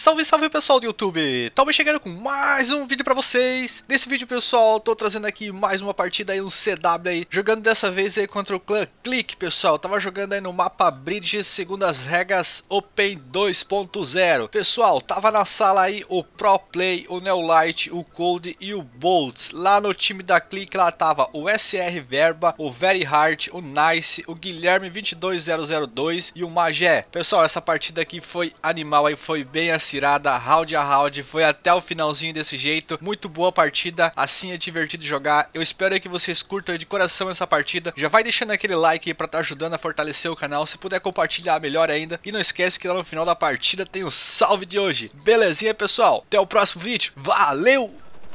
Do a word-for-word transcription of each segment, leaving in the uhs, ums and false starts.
Salve, salve pessoal do YouTube! Estamos chegando com mais um vídeo pra vocês. Nesse vídeo, pessoal, tô trazendo aqui mais uma partida aí, um C W aí, jogando dessa vez aí contra o clã Clique, pessoal. Tava jogando aí no mapa Bridges, segundo as regras Open dois ponto zero. Pessoal, tava na sala aí o Pro Play, o Neolight, o Cold e o Boltz. Lá no time da Clique, lá tava o S R Verba, o Very Hard, o Nice, o Guilherme vinte e dois zero zero dois e o Magé. Pessoal, essa partida aqui foi animal aí, foi bem acirada, round a round, foi até o finalzinho desse jeito. Muito boa partida, assim é divertido jogar. Eu espero aí que vocês curtam aí de coração essa partida. Já vai deixando aquele like aí pra estar ajudando a fortalecer o canal. Se puder compartilhar, melhor ainda. E não esquece que lá no final da partida tem o salve de hoje. Belezinha, pessoal? Até o próximo vídeo. Valeu!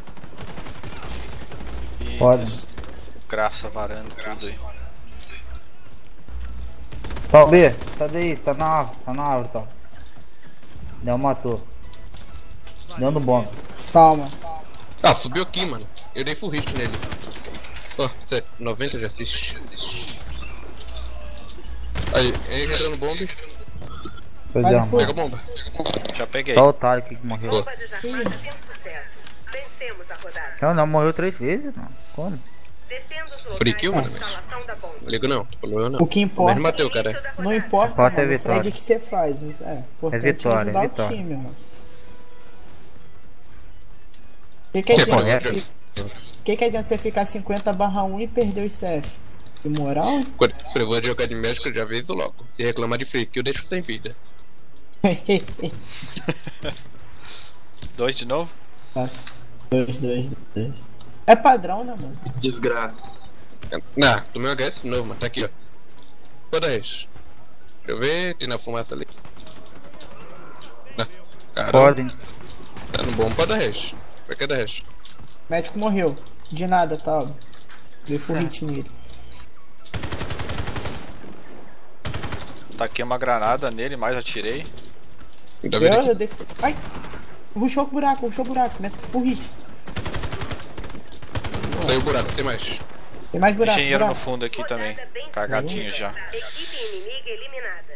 Pode. Graça varando tudo aí. Tal B, cadê aí? Tá na árvore, tá na árvore, tal. Não, matou. Dando bomba. Calma. Ah, subiu aqui, mano. Eu dei full hit nele. Ó, oh, noventa de assist. Aí, ele entrando bomba. Pois é, Pega a bomba. Já peguei. só o otário aqui que morreu. Boa. Não, não, morreu três vezes, não. Como? Free kill, mano. Não ligo não, tô falando eu não. O que importa, Mas matei o cara. não importa, Importa é mano, o vitória. Fred, o que você faz. É, importante É vitória, ajudar é vitória. o time, mano. Que que Que adianta, correto. você, que que adianta você ficar cinquenta barra um e perder o C F? Que moral? Quando eu vou jogar de médico, eu já aviso logo. Se reclamar de free kill, eu deixo sem vida. Dois de novo? Nossa. Dois, dois, dois. É padrão, né, mano? Desgraça. Não, do meu H S novo, mano. Tá aqui, ó. Toda vez. Deixa eu ver, tem na fumaça ali. Não, caramba. Podem. Tá no bom pra dar hash. Pra que dar hash? Médico morreu. De nada, tá? Dei full hit nele. Taquei uma granada nele, mas atirei. Ainda Eu, bem eu aqui. dei full... Ai! Rushou o buraco, rushou o buraco, né? Full hit. Saiu o buraco, tem mais. Tem mais buraco, Engenheiro no buraco. fundo aqui também. Cagadinho já. Equipe inimiga eliminada.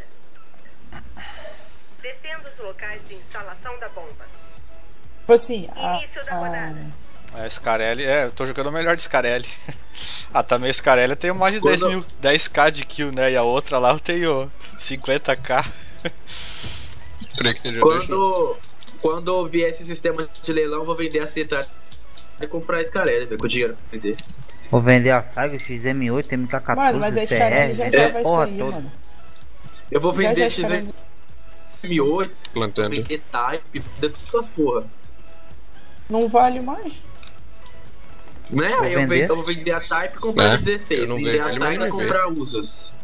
Defenda os locais de instalação da bomba. Tipo assim, a... Início da a... rodada. É, Scarelli, é, eu tô jogando o melhor de Scarelli. Ah, também Scarelli eu tenho mais de dez mil, dez k de kill, né? E a outra lá eu tenho cinquenta k. Peraí que seja Quando, quando vier esse sistema de leilão, eu vou vender a Cetar e comprar a Scarelli, velho, com dinheiro pra vender. Vou vender a Saga, X M oito, M K quatorze, Mano, mas a C Scarelli R, já, é, já vai porra sair, toda. mano. Eu vou Já já vender a X Scarelli... M oito, plantando. vender Type, vender todas essas porra. Não vale mais. Né? Vou Aí eu, vender? vendo, eu vou vender a Type e comprar É, a dezesseis. eu não Vender vejo a ele, Type mas e não comprar usas.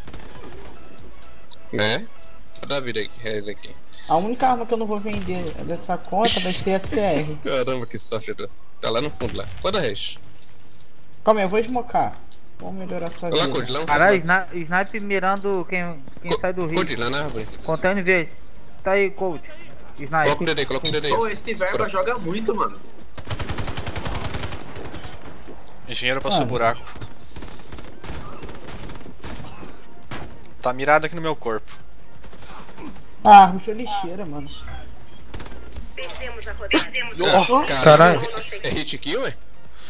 Né? Vou dar vida aqui, reais aqui. A única arma que eu não vou vender dessa conta vai ser a C R. Caramba, que sorte. Tá lá no fundo lá. Pode dar hash. Calma aí, eu vou esmocar. Vamos melhorar sua Olha lá, vida. Code, lá no Caralho, fundo. lá. sna snipe mirando quem, quem Co- sai do rio. Code, lá na árvore. Contando vez. Tá aí, coach. Snipe. Coloca um dedo aí, coloca um dedo aí. Pô, esse verba Pronto. joga muito, mano. Engenheiro passou Ah. buraco. Tá mirado aqui no meu corpo. Ah, ruxou lixeira, mano. Vencemos a rodada. Oh, Caralho, é hit kill, ué?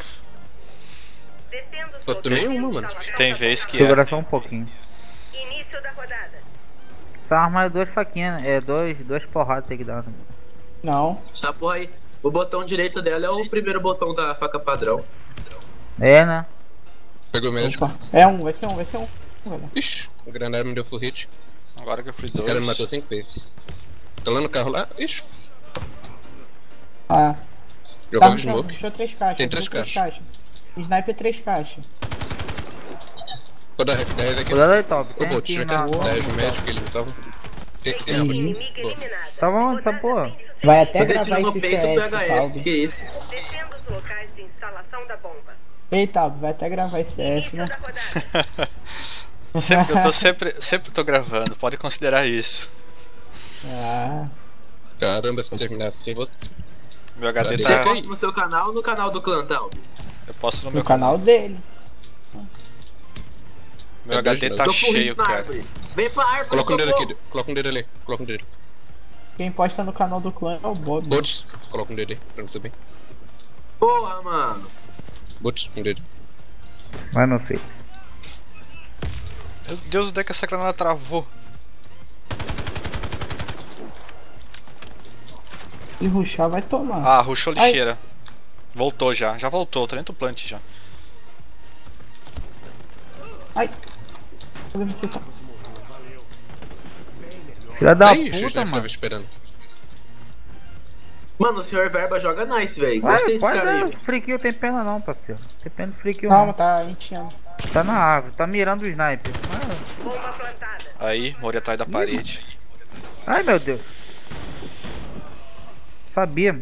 Defenda os Só locais tomei de uma, mano. instalação tem da vez bomba. que é. Segura só um pouquinho. Início da rodada. Essa arma é duas faquinhas, é dois, duas porradas tem que dar. Né? Não. Essa porra aí, o botão direito dela é o primeiro botão da faca padrão. É, né? Pegou o médico. Opa. É um, vai ser um, vai ser um. Olha. Ixi, o granada me deu full hit. Agora que eu fui O cara me dois. matou cinco vezes. Tá lá no carro lá. Ixi, Ah. Tá jogava ruxando, smoke. ruxou três caixas. Tem três ruxou caixas. Sniper três caixas. Pode dar hash, dá hash aqui. Cuidado aí, top. Ô, Tem Bolt, aqui já na... quer dar hash no médico que ele tava. Tem que ter Equipe árvore. inimiga Pô. eliminada. Tá bom, essa Rodada porra. bem sucedida. Vai até Tô gravar tiro no esse peito do C S, P H S, Talb. que isso? Defenda os locais de instalação da bomba. Ei, Talb, vai até gravar esse C S, Início né? da rodada. Sempre, eu tô sempre, sempre tô gravando, pode considerar isso. Ah. Caramba, se terminar assim, vou. Meu H D Você Você tá. posta no seu canal ou no canal do Clantão? Eu posto no No meu canal dele. Meu H D tá Tô com cheio, hit na cara. árvore. Vem pra árvore, Coloca um dedo socorro. aqui, coloca um dedo ali, coloca um dedo. Quem posta no canal do clã é o Bob. Bots, coloca um dedo aí, pra não saber. Porra, mano. Bots, um dedo. Vai, meu filho. Meu Deus, onde é que essa granada travou? E ruxar vai tomar. Ah, rushou Ai. lixeira. Voltou já, já voltou, tá dentro do plant já. Ai. Cadê você tá? Filha da Aí, o puta, tava mano. esperando. Mano, o senhor Verba joga nice, velho. Vai, Gostei desse pode cara aí, dar. velho. Free kill tem pena não, parceiro. Tem pena de free kill Calma, não. tá enchendo. Tá na árvore, tá mirando o sniper. Mas- Bomba plantada. Aí, morri atrás da parede. Ai, meu Deus. Sabia.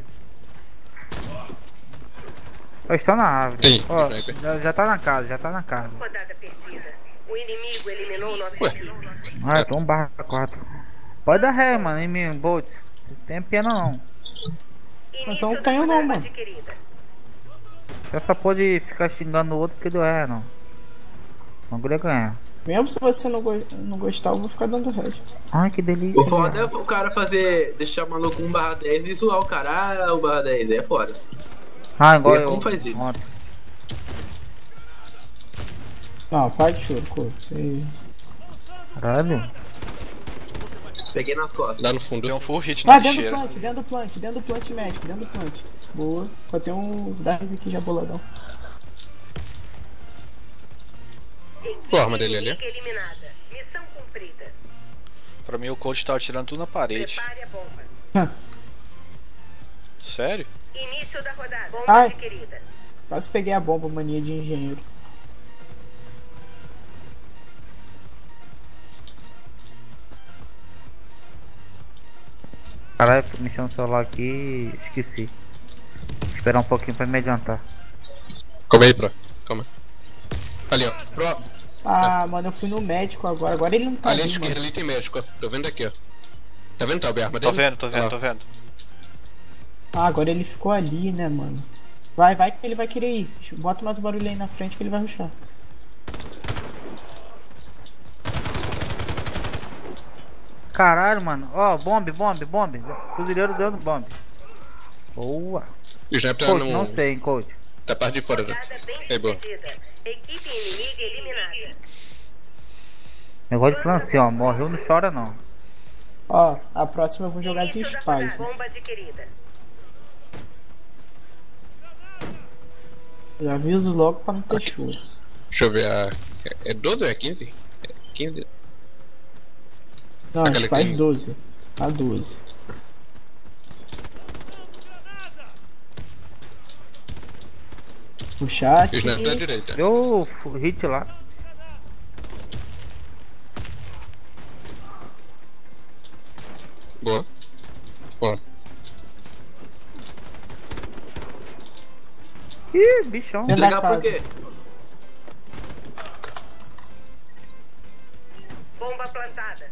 Ó, estão na árvore. Sim, Ó, sniper. já, já tá na casa, já tá na casa. Rodada perdida. O inimigo eliminou nossa Ué. equipe. Ah, tô um barra quatro. Pode dar ré, mano, em mim, Bolt. Não tem pena não. Mas eu não Início tenho da não, rodada mano. adquirida. Você só pode ficar xingando o outro que deu ré, não. Não queria ganhar. Mesmo se você não, go não gostar, eu vou ficar dando red. Ai, que delícia. O foda é o cara fazer, deixar o maluco um barra dez e zoar o cara, ah, o barra dez, aí é foda. Ah, igual E eu. como faz isso? Ontem. Não, pai de choro, pô. Você... Caralho. Peguei nas costas. Lá no fundo. Deu um full hit na Ah, dentro do lixeira. plant, dentro do plant, dentro do plant médico, dentro do plant. Boa. Só tem um dez aqui já boladão. Qual a arma dele ali? Inimiga eliminada. Missão cumprida. Pra mim o coach tava tirando tudo na parede. Prepare a bomba. Sério? Início da rodada. Bomba Ai. adquirida. Quase peguei a bomba, mania de engenheiro. Caralho, fui mexer no celular aqui e esqueci. Esperar um pouquinho pra me adiantar. Calma aí, Pro. Calma. Ali, ó. Pro. Ah, mano, eu fui no médico agora. Agora ele não tá Ali à ali, esquerda, mano. ali tem médico, ó. Tô vendo aqui, ó. Tá vendo, Talbi, a arma Tô dele? vendo, tô vendo, Ó. tô vendo. Ah, agora ele ficou ali, né, mano. Vai, vai que ele vai querer ir. Bota mais barulho aí na frente que ele vai rushar. Caralho, mano. Ó, bombe, bombe, bombe. Fuzileiro dando bombe. Boa. O sniper tá Coach, no... não sei, hein, coach. Tá parte de fora, né? Rodada bem Aí, boa. sucedida. Equipe inimiga eliminada. Negócio de plano assim, ó. Morreu, não chora não. Ó, a próxima eu vou jogar de Início da rodada. Spice. Bomba adquirida. Já aviso logo pra não ter Aqui. choro. Deixa eu ver a... É doze ou é quinze? É quinze. Não, Aquela que Spice tem- doze. A doze. O chat. O sniper tá à direita. Deu fu- hit lá. Boa. Boa. Ih, bichão. Dentro da Entregar por casa. quê? Bomba plantada.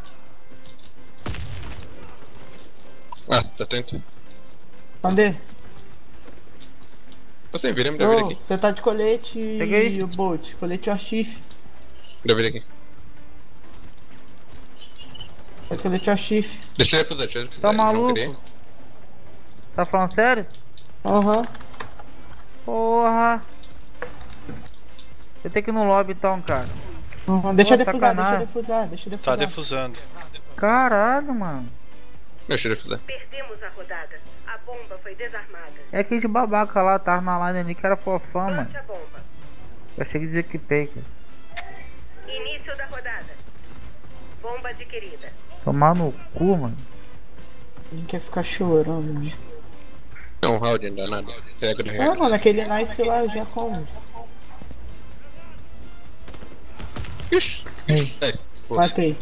Ah, tá tentando. Cadê? Você vira, me dá vir Ô, aqui. você tá de colete Peguei. e o Bolt. Colete Archif. Me dá vir aqui. Tá de colete Archif. Deixa eu refusar, deixa eu refusar. Tá Ele não maluco? queria. Tá falando sério? Aham. Porra. Você tem que ir no lobby então, cara. Uhum. Deixa eu Pô, defusar, deixa eu sacanagem. defusar, deixa eu Tá defusar. defusando. Caralho, mano. Deixa eu refusar. Perdemos a rodada. A bomba foi desarmada. É aquele de babaca lá, tava na line ali que era fofão, mano. Plante a bomba. Eu achei que desequipei, cara. Início da rodada. Bomba adquirida. Tomar no cu, mano. Não quer ficar chorando, né? Não, um round ainda nada. Pega de Ah, regra. mano, aquele nice lá já como. Ixi. É, pô. Matei.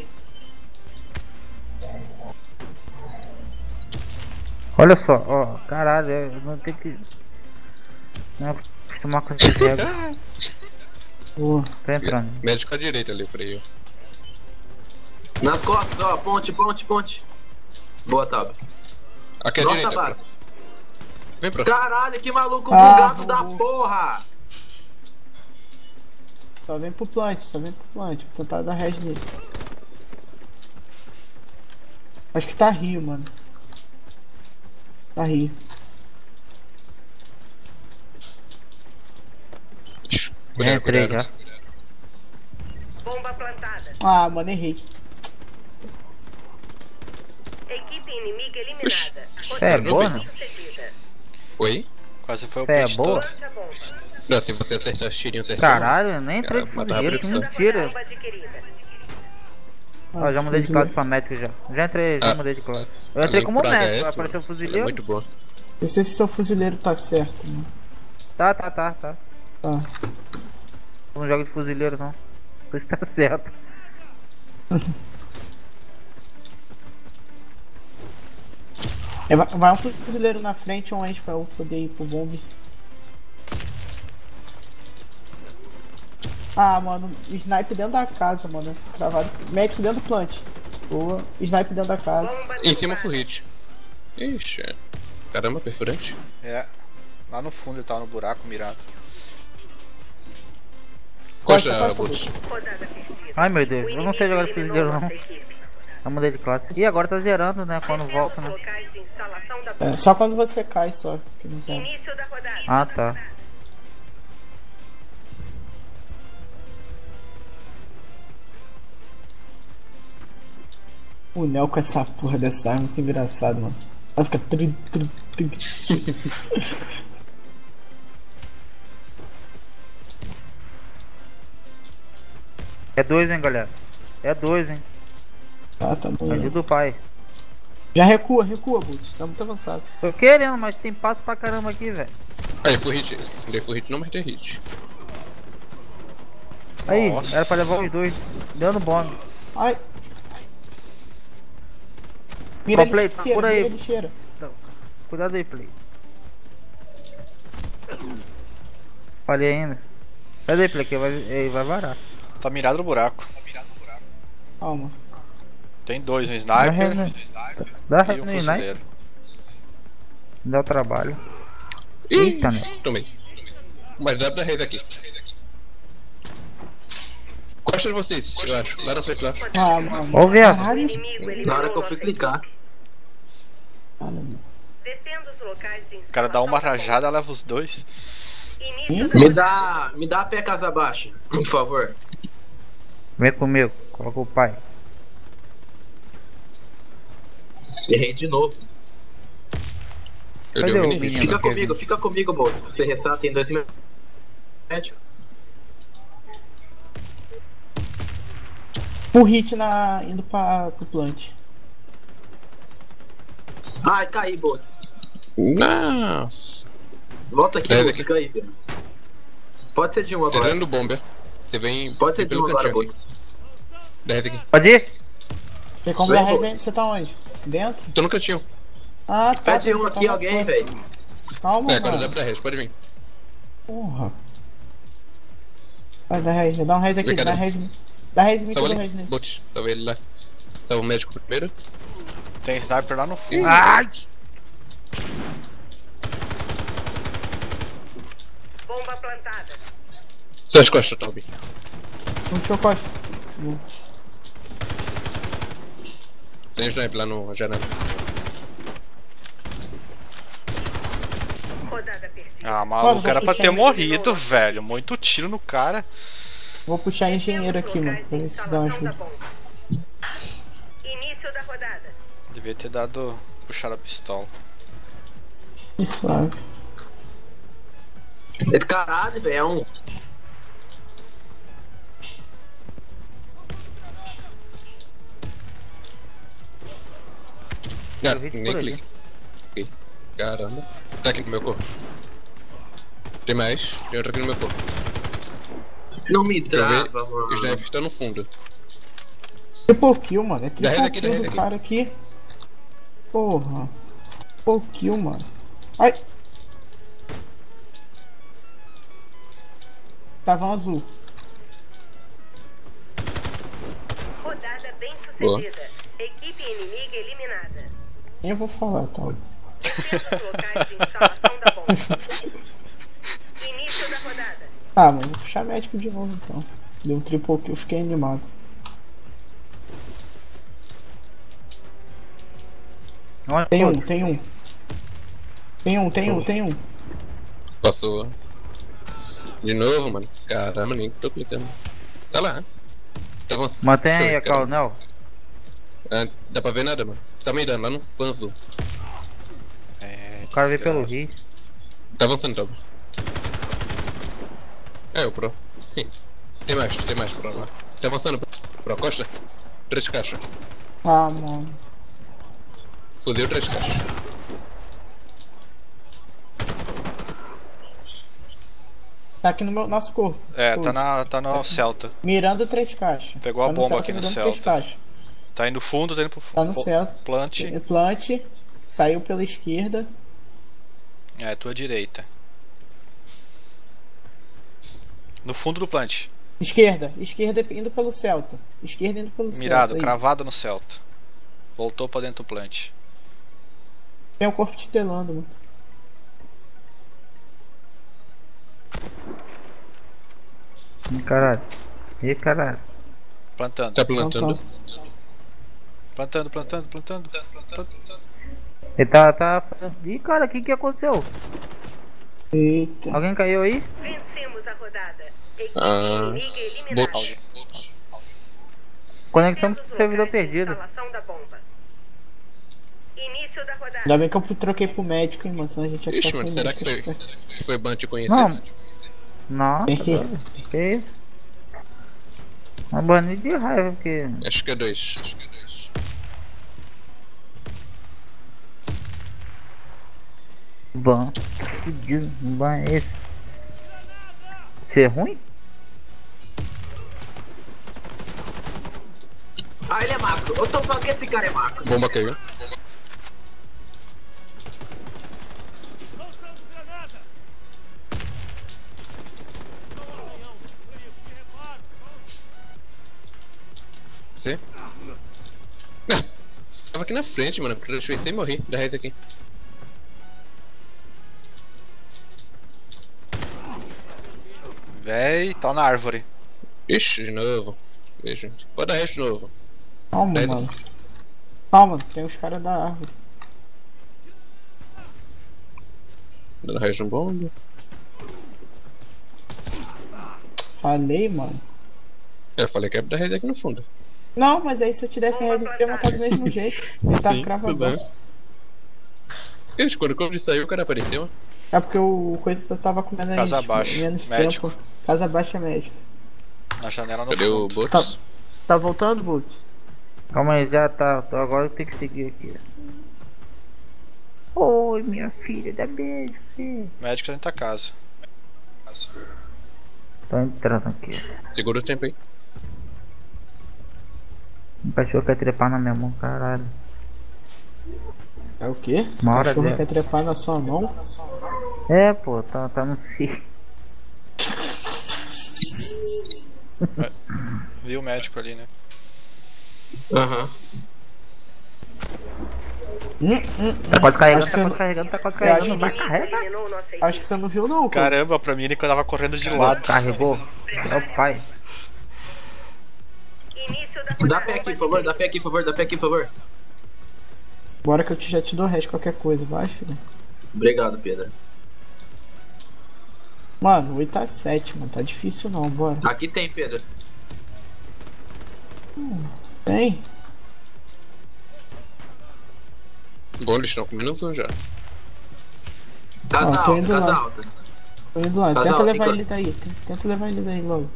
Olha só, ó, caralho, eu não tenho que. Não acostumar com esse regras. Boa. Tá entrando. Médico à direita ali, pra eu. Nas costas, ó, ponte, ponte, ponte. Boa, Tab. Aqui à Nossa, direita, base. Pro. Vem pra Caralho, que maluco Ah, bugado da bugou. porra! Só vem pro plant, só vem pro plant. Vou tentar dar red nele. Acho que tá Rio, mano. Tá Rio. Cuidado, Entrei cuidado. já. Bomba plantada. Ah, mano, errei. Equipe inimiga eliminada. Você é boa, não? Sucedida. Oi? Quase foi o Você é peixe boa? todo. Plante a bomba. Não, se você acertar os tirinhos certinho. Caralho, eu nem entrei Ah, de matar fuzileiro, que rápido, mentira. Bomba adquirida. Ó, já mudei de classe pra médico já. Já entrei, já Ah. mudei de classe. Eu entrei como Pra médico, H S, apareceu o ela é fuzileiro. muito boa. Eu sei se seu fuzileiro tá certo, mano. Tá, tá, tá, tá. Tá. Eu não jogo de fuzileiro não. Por isso tá certo. É, vai vai um fuzileiro na frente ou um pra eu poder ir pro bombe. Ah, mano, snipe dentro da casa, mano. Cravado. Médico dentro do plant. Boa. Snipe dentro da casa. Bomba Em cima plantada. foi hit. Ixi. Caramba, perfurante. É. Lá no fundo ele tava no buraco mirado. Costa, Costa, costa, Boots. Rodada perdida. Ai meu Deus, O eu não sei jogar de inimigo fuzileiro eliminou não. nossa equipe. Eu mudei de classe. E agora tá zerando, né? Quando Defenda volta, os né? locais de instalação da bomba. É, só quando você cai, só. Que não sabe. Início da rodada. Ah, tá. O Nel com essa porra dessa arma é muito engraçado, mano. Ela fica tri, tri, tri, tri. É dois, hein, galera. É dois, hein. Tá, tá bom. Ajuda o pai. Já recua, recua, Boots. Tá muito avançado. Tô querendo, mas tem passo pra caramba aqui, velho. Aí, foi hit. Não dei foi hit não, mas tem hit. Aí, Nossa. era pra levar os dois. Deu no bomb. Ai. Mira a Play, lixeira, por aí. mira a lixeira. Cuidado aí, play. Falei ainda. Cadê, play? Que vai, ele vai varar. Tá mirado no buraco. Calma. Tem dois, um Dá sniper ré, né? Dá ré e um no Ignite. fuzileiro. Dá o trabalho. Ih, Eita, né? tomei. Mas dá pra rede aqui. Costa de vocês, eu acho. Lá na frente, lá. Ah, mano. Ó o viado. Caralho. Inimigo eliminou Na hora que eu fui nossa clicar. Caralho. Defenda os locais de O cara dá uma instalação da rajada, leva os dois. bomba. Início da Me rodada. dá, me dá a pé casa baixa, por favor. Vem comigo. Coloca o pai. Errei de novo. Eu Cadê dei um o mini hit. menino? Fica Kevin. comigo, fica comigo, Bolsa. Você ressata, tem dois mil. Full hit na, indo pra, pro plant. Ai, caí, Bolsa. Nossa. Volta aqui, É, Bolsa, daqui. caí. velho. Pode ser de um Você agora. dentro do bomber. Você vem. Pode ser vem de um pelo agora, cantinho aqui. Bolsa. Da rede aqui. Pode ir? Tem como Vai, dar Bolsa. resenha? Você tá onde? Dentro? Tô no cantinho. Ah, tá. Pede um você aqui, tá alguém, fora. velho. Calma, É, agora dá mano. pra rede, pode vir. Porra. Vai, dá raiz. Dá um raiz aqui, dá Brincadeira. raiz. Dá raiz em mim que eu Salva dou raiz ali. nele. Bot, salva ele lá. Salva o médico primeiro. Tem sniper lá no fundo. Ai! Bomba plantada. Suas costas, Toby. Não te costa. Tem sniper lá no janela. Rodada perdida. Ah, Mano, maluco, vou era pra puxar ter ele. morrido, velho. Muito tiro no cara. Vou puxar engenheiro aqui, mano. Pra ver se dá uma Instalação da ajuda. bomba. Início da rodada. Devia ter dado. Puxar a pistola. Que suave. Caralho, velho, é um. Ah, Eu vi nem por ali. clique. Ok. Caramba. Tá aqui no meu corpo. Tem mais. Tem outro aqui no meu corpo. Não me Deixa eu ver. trava, O mano. sniper tá no fundo. Triple kill, mano. É Dá triple rede aqui, dá kill rede do aqui. cara aqui. Porra. Triple kill, mano. Ai. Tava um azul. Rodada bem Boa. sucedida. Equipe inimiga eliminada. Nem eu vou falar, tá? Defenda os locais de instalação da bomba. Início da rodada. Ah, mano, vou puxar médico de novo então. Deu um triple kill, fiquei animado. Onde Tem um, foi? tem um. Tem um, tem um, tem um. Passou. De novo, mano. Caramba, nem tô clicando. Tá lá. Tá avançando. Mantém aí, Cara. Coronel. Ah, dá pra ver nada, mano. Tá me dando lá no panzo. É, O cara veio pelo desgraça. rio. Tá avançando, tá? É, o Pro. Sim. Tem mais, tem mais Pro lá. Tá avançando, Pro. Costa. Três caixas. Ah, mano. Fudeu três caixas. Tá aqui no meu, nosso corpo. É, Pô, tá, na, tá no Celta. Mirando três caixas. Pegou a Tá bomba Celta, aqui no mirando Celta. três caixas. Tá indo fundo, tá indo pro Tá no pro- Celta. plant. Plant. Saiu pela esquerda. É, tua direita. No fundo do plant. Esquerda. Esquerda indo pelo Celta. Esquerda indo pelo Mirado, Celta. aí. cravado no Celta. Voltou pra dentro do plant. Tem o corpo titelando, mano. Ih, caralho. Ih, caralho. Plantando. Tá plantando. Plantando, plantando, plantando. plantando. Ele tá, tá... Ih, cara, o que que aconteceu? Eita. Alguém caiu aí? Vencemos a rodada. Equipe Ah, inimiga eliminada. Boa. Conexão Temos com servidor locais de perdido. instalação da bomba. Início da rodada. Ainda bem que eu troquei pro médico, hein, mano. Senão a gente ia ficar Ixi, sem mano, será que médico. foi, foi bom te conhecer? Não. Nossa, doido. Que isso? Uma banida de raiva, porque... Acho que é dois. Acho que é dois. Ban. Fudido. Ban é esse. Você é ruim? Ah, ele é macro. Eu tô falando que esse cara é macro. Bomba caiu. Você? Não. Tava aqui na frente, mano. Transferei e morri. Da reta aqui. Véi, tá na árvore. Ixi, de novo. Veja. Pode dar resto de novo. Calma, Dez. mano. Calma, tem os caras da árvore. Dando resto no bomba. Falei, mano. Eu falei que é da reta aqui no fundo. Não, mas aí se eu te desse resto, eu teria matado do mesmo jeito. Ele tava Sim, cravado. tudo bem. Ixi, quando o Covid saiu, o cara apareceu. É porque o coisa tava com menos, Casa abaixo, menos médico. tempo. Casa abaixo é médico. Na janela no Cadê o fundo. Botos? Tá, tá voltando, Bolt? Calma aí, já tá. Tô- Agora eu tenho que seguir aqui. Oi, minha filha, dá beijo, filho. O médico tá dentro da casa. Tô entrando aqui. Segura o tempo aí. O cachorro quer trepar na minha mão, caralho. É o quê? Esse Uma hora cachorro dela. quer trepar na sua mão? É, pô, tá, tá no cio. Viu o médico ali, né? Aham. Hum, hum, Tá quase carregando, Acho tá que quase você- carregando, tá quase Eu acho carregando. que Vai, você- carrega. Eliminou nossa equipe. Acho que você não viu não, cara. Caramba, pra mim ele que eu tava correndo de lado. Carregou. É o pai. Início da Dá rodada. pé aqui, por favor. Dá pé aqui, por favor. Dá pé aqui, por favor. Bora que eu te- já te dou o resto qualquer coisa, vai, filho. Obrigado, Pedro. Mano, oito a sete, mano. Tá difícil não, bora. Aqui tem, Pedro. Tem? Bom, eles estão comendo um já. Casa Ó, tô alta, indo casa lá. alta. Tô indo lá. Casal, Tenta levar tem ele daí. Tenta- Tenta levar ele daí logo.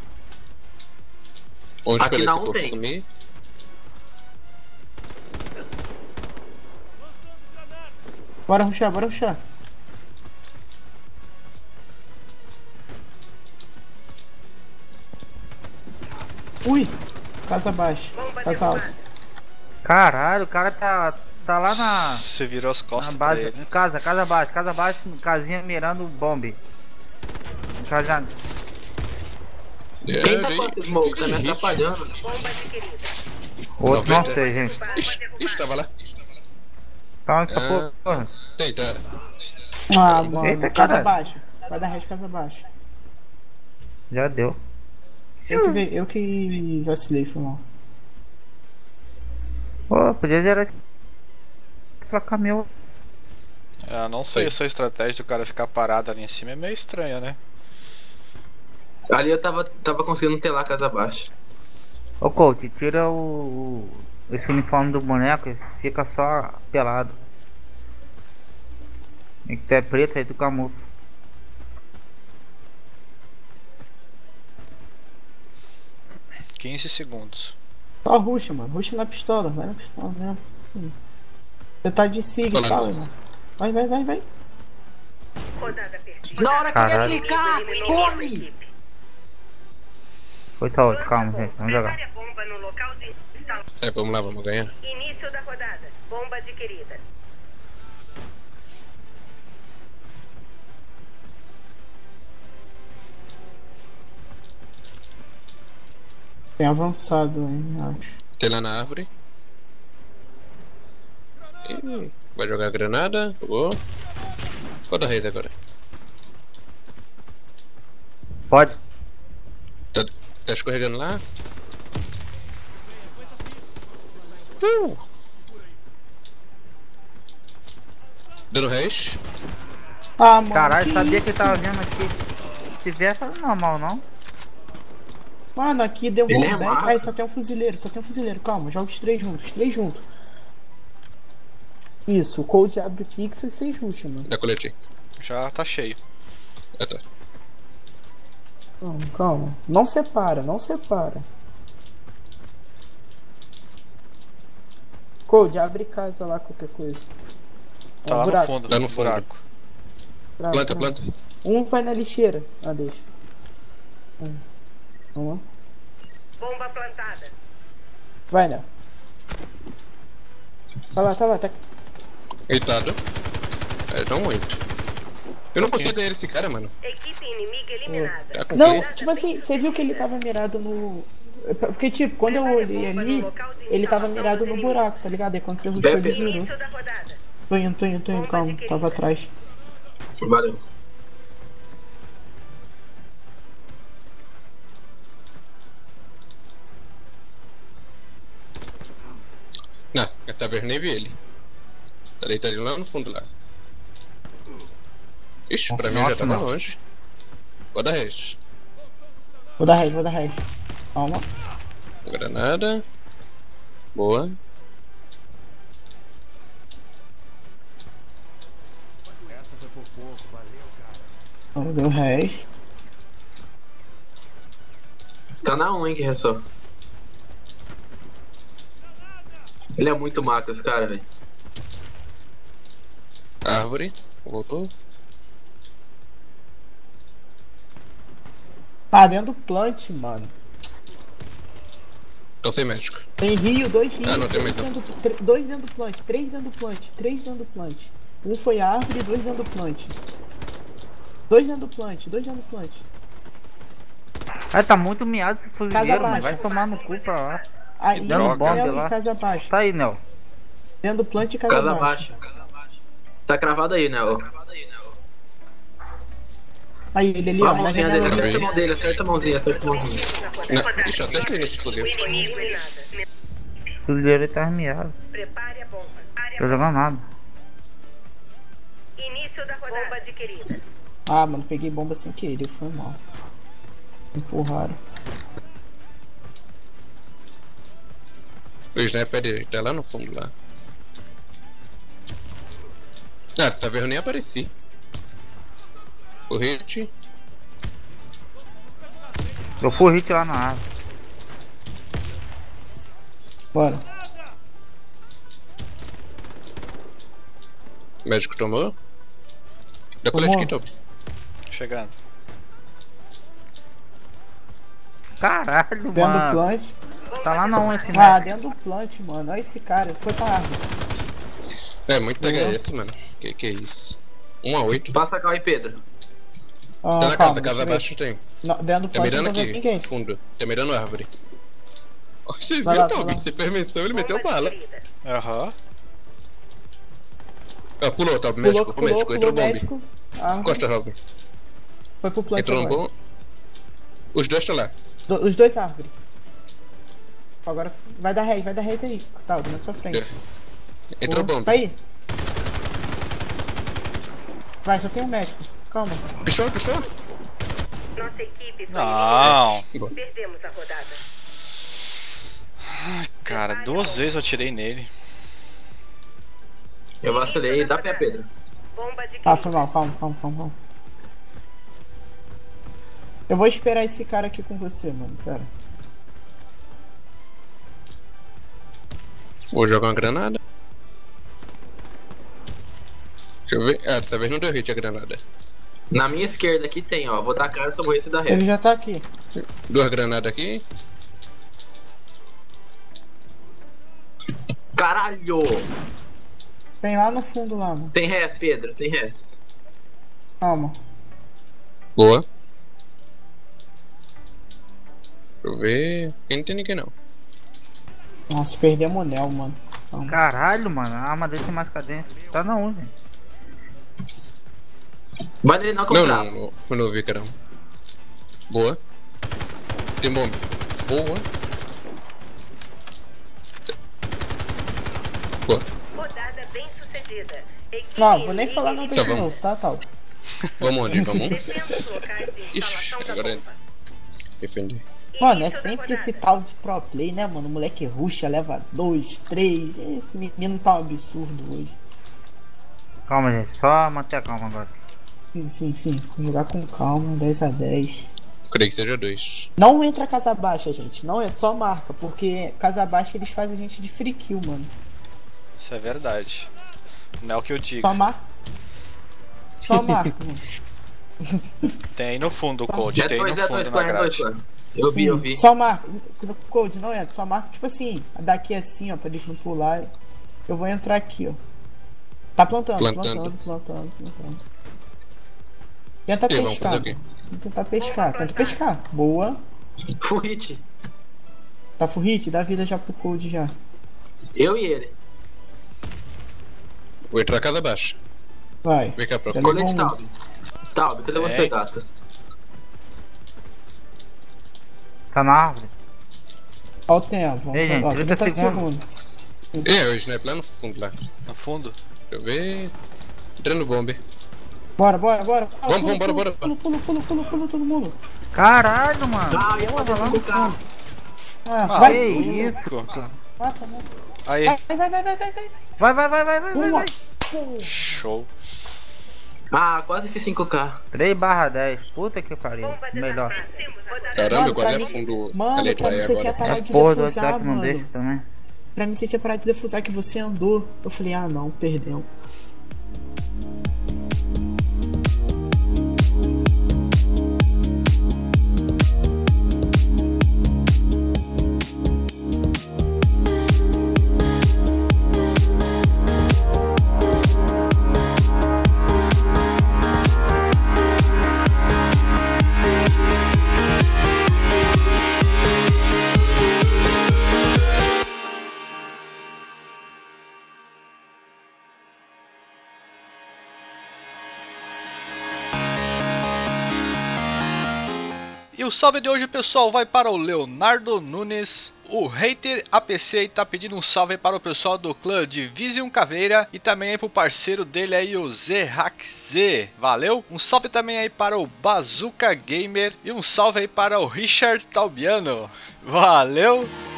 Onde Aqui que ele na ficou? um tem. Sumir? Bora rushar, bora rushar. Ui! Casa baixa. Casa alta. Caralho, o cara tá, tá lá na, Você virou as na costas pra base. ele. Casa, casa abaixo, casa abaixo, casinha mirando o bombe. Casa. É, Quem tá vem. com esse smoke? Tá me atrapalhando. Bomba adquirida. Outro, não noventa. sei, gente. Ixi, ixi, tava lá. Calma, essa Ah. porra. Eita. Ah, mano. Eita, Casa caralho. baixa. Vai dar resto casa baixa. Já deu. Eu que, ve- eu que vacilei, foi mal. Pô, podia gerar placa meu. Ah, não sei Oi. se a estratégia do cara ficar parado ali em cima é meio estranha, né? Ali eu tava, tava conseguindo telar a casa abaixo. Ô coach, tira o. esse uniforme do boneco e fica só pelado. Tem que ter preto aí do camufla. quinze segundos. Só ruxa, mano. Ruxa na pistola. Vai na pistola mesmo. Hum. Você tá de sig, Tô lá, sala, tô. mano. Vai, vai, vai, vai. Rodada perdida. Na hora que eu ia Caralho. clicar, Eliminou uma come! equipe. Foi tá outro, calma, gente. Vamos jogar. Prepare a bomba no local de instalação. É, vamos lá, vamos ganhar. Início da rodada. Bomba adquirida. Tem avançado, hein, acho. Tem lá na árvore. Ih, vai jogar granada. Jogou. Roda a rede agora. Pode. Tá, tá escorregando lá. Uh! Dando reis. Ah, mano. Caralho, que sabia isso? que tava vendo aqui. Se vier, tá normal, não? Mano, aqui deu Ele bom é dez. mago. Aí, só tem um fuzileiro, só tem um fuzileiro. Calma, joga os três juntos, os três juntos. Isso, o Cold abre pixel e seis ruxa, mano. Da colete. Já tá cheio. Ah, tá. Calma, calma. Não separa, não separa. Cold, abre casa lá, qualquer coisa. É Tá um lá no buraco. fundo, Tá no no fundo. buraco. Buraco, Planta, buraco. planta. Um vai na lixeira. Ah, deixa. Um. Vamos lá. Bomba plantada. Vai, né? Tá lá, tá lá, tá. Deitado. É, não muito. Eu não consigo ganhar esse cara, mano. Equipe inimiga eliminada. Tá com Não, quê? tipo assim, você viu que ele tava mirado no. Porque, tipo, quando eu olhei ali, ele tava mirado no buraco, tá ligado? Aí quando você rushou, ele virou. Início da rodada. Tô indo, tô indo, tô indo, calma, tava atrás. Valeu. Não, dessa vez nem vi ele. Tá deitado lá no fundo lá. Ixi, pra mim já tava Nossa, longe. Vou dar reis. Vou dar raiz, vou dar raiz. Calma. Granada. Boa. Ó, deu raiz. Tá na um, hein, que é só. Ele é muito macro, esse cara, velho. Árvore. Voltou. Ah, dentro do plant, mano. Tô sem médico. Tem rio, dois rios. Ah, não tem três mais não. dentro, do- tr- dois dentro do plant, três dentro do plant, três dentro do plant. Um foi árvore, dois dentro do plant. Dois dentro do plant, dois dentro do plant. Ah, tá muito miado esse fuzileiro, mano. baixa. Vai tomar no cu pra lá. Aí, Que dentro do droga. plant lá. e casa baixa. Tá aí, Nel. Dentro do plant e casa, Casa baixa. baixa. Tá cravado aí, né? Ó. Aí, ele ali, Ó ó, a na mãozinha dele, janela. acerta a mão dele, acerta a mãozinha, acerta a mãozinha. Não, deixa eu até ele se fodeu. Inimigo eliminada. Fuzileiro tá miado. Prepare a bomba. Área Tô jogando nada. Início da rodada. Bomba adquirida. Ah, mano, peguei bomba sem querer, foi mal. Empurraram. O sniper dele tá lá no fundo lá. Ah, dessa vez eu nem apareci. O hit. Eu fui hit lá na árvore. Bora. O médico tomou. Da Tomou. colete que tomou. Chegando. Caralho, Dentro do mano. plant. Tá lá não esse Ah, médico. dentro do plant, mano. Olha esse cara, foi pra árvore. É, muito H S, mano. Que que é isso? um a oito. Passa cá aí, Pedro. Ah, Tá na calma, casa, casa deixa eu ver. abaixo tem. Não, dentro do Tá plant mirando não tô vendo aqui, ninguém. fundo. Tá mirando árvore. Ó, você Vai viu, lá, Toby? vai lá. Você fez menção, ele meteu Bomba bala. adquirida. Aham. Ah, pulou, Toby, Pulou, médico, o pulou, médico, pulou entrou o bombe. médico. Árvore. Costa, Robin. Foi pro plant Entrou no agora. bom. Os dois estão lá. Do- Os dois árvores. Agora vai dar rez, vai dar rez aí, Taldo, na sua frente. Entrou Boa. bombe. Tá aí. Vai, só tem um médico. Calma. Pistola, pistola. Nossa equipe foi Não. eliminada. Perdemos a rodada. Cara, duas vezes eu tirei nele. Eu vacilei. Dá pé, Pedro. Bomba de Ah, foi mal, calma, calma, calma, calma. Eu vou esperar esse cara aqui com você, mano, pera. Vou jogar uma granada. Deixa eu ver. Ah, dessa vez não deu hit a granada. Na minha esquerda aqui tem, ó. Vou dar cara se eu morrer se dá Ele ré. já tá aqui. Duas granadas aqui. Caralho! Tem lá no fundo lá, mano. Tem res, Pedro. Tem res. Calma. Boa. Deixa eu ver. Aqui não tem ninguém não. Nossa, perdemos o Nel, mano. Calma. Caralho, mano, a arma dele tem mais cadência. Tá na onde? Vai nele não Não, comprar. não, não. Eu não vi, caramba. Boa. Tem bomba. Boa. Boa. rodada bem sucedida. Equipe Não, vou nem falar inimiga nada Tá de bom. novo, tá, tal. Vamos onde? Vamos? defenda os locais de instalação Ixi, da agora bomba. defender. Mano, é Início da sempre esse rodada. tal de pro play, né, mano? O moleque ruxa, leva dois, três. Esse menino tá um absurdo hoje. Calma, gente, só manter a calma agora. Sim, sim, sim. Jogar com calma, dez a dez. Creio que seja dois. Não entra casa baixa, gente. Não é só marca, porque casa baixa eles fazem a gente de free kill, mano. Isso é verdade. Não é o que eu digo. Só marca. Só marca, mano. Tem aí no fundo o code, É tem dois, no é fundo dois, na corre, dois, grade. corre. Eu vi, eu vi. Só marca. No code, não é? Só marca, tipo assim, daqui assim, ó, pra eles não pular. Eu vou entrar aqui, ó. Tá plantando, Plantando. plantando, plantando, plantando. Tenta E vamos pescar. fazer o quê? Vamos tentar pescar, tenta pescar. Boa. Full hit. Tá full hit? Dá vida já pro code já. Eu e ele. Vou entrar casa baixa. Vai. Vem cá pra Já cá. levou Colete um. Taub. Taub, cadê Tem. você, gata? Tá na árvore. Olha o tempo. Vamos Ei, gente, ó, trinta trinta segundos. É, o sniper lá no fundo lá. Deixa No fundo. eu ver. Entrando bomba. Bora, bora, bora. Vamos, vamos, bora, bora. Pula, pula, pula, pula, pula, todo mundo. Caralho, mano. Ah, eu vou lá no colocar. fundo. Ah, Ah, vai. Que Usa. isso? Mata, mata. Aí, Vai, vai, vai, vai, vai, vai. Vai, vai, vai, vai, vai, vai, Uma. vai. show. Ah, quase fiz cinco K. três barra dez. Puta que pariu. Bomba Melhor. desarmada. Rodada Caramba, Mano, eu pra quase mim- afundo a Mano, letra pra mim E você tinha agora. parado A de porra do defusar, WhatsApp não mano. deixa também. Pra mim você tinha parado de defusar que você andou. Eu falei, ah não, perdeu. E o salve de hoje, pessoal, vai para o Leonardo Nunes. O hater A P C tá pedindo um salve aí para o pessoal do clã Division Caveira e também aí pro parceiro dele aí, o Zerhaxe. Valeu? Um salve também aí para o Bazooka Gamer e um salve aí para o Richard Talbiano. Valeu!